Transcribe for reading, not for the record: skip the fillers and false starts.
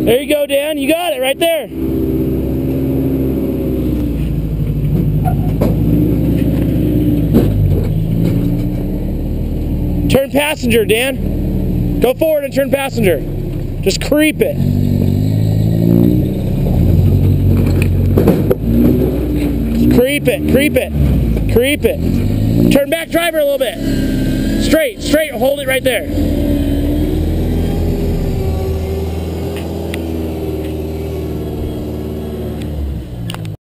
There you go, Dan. You got it right there. Turn passenger, Dan. Go forward and turn passenger. Just creep it. Creep it, creep it, creep it. Turn back driver a little bit. Straight, straight, hold it right there.